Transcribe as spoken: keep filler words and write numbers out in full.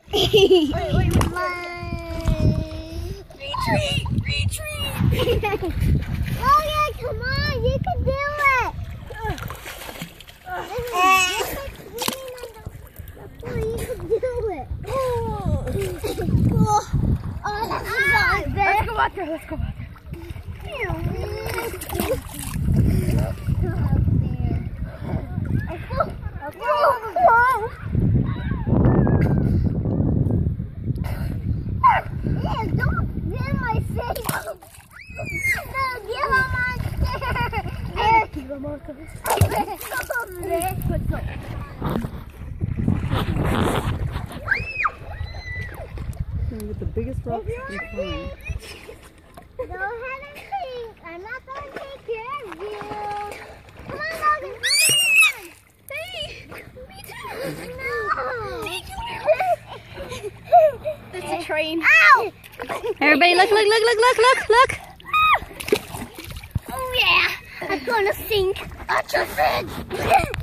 Wait, wait, wait. Retreat! Retreat! Logan, come on, you can do it! You can do it! Oh, Oh, that's let's go out there, let's go out there. With the biggest rocks you can find. Go ahead and think. I'm not going to take care of you. Come on, Logan. Come on. Hey, me too. No. It's a train. Ow! Everybody, look, look, look, look, look, look, look. Oh, yeah. I'm going to sink. At your fin.